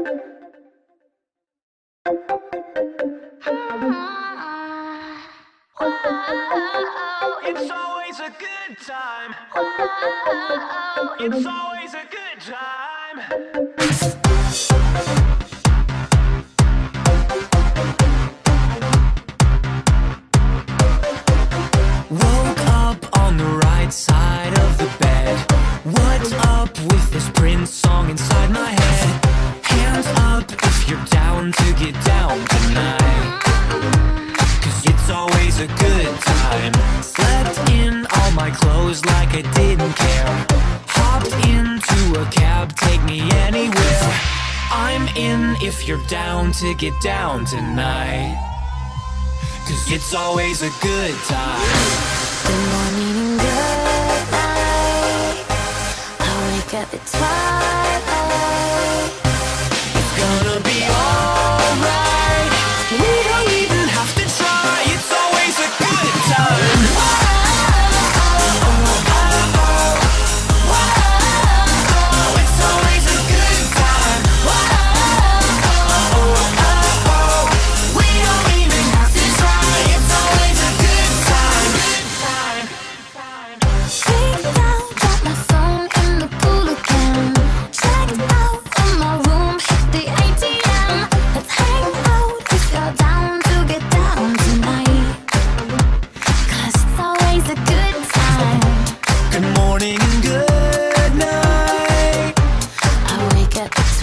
It's always a good time. It's always a good time. Woke up on the right side of the bed. What's up with this Prince song inside my head? Hands up if you're down to get down tonight. It's always a good time. Slept in all my clothes like I didn't care. Hopped into a cab, take me anywhere. I'm in if you're down to get down tonight. 'Cause it's always a good time. Good morning and good night. I wake up at twilight. It's gonna be alright. We don't even have to try. It's always a good time. It's always a good time. We don't even have to try. It's always a good time. Freaked out, dropped my phone in the pool again. Checked out of my room, hit the ATM. Let's hang out if you're down to get down tonight. 'Cause it's always a good time. Good morning and good night. I wake up at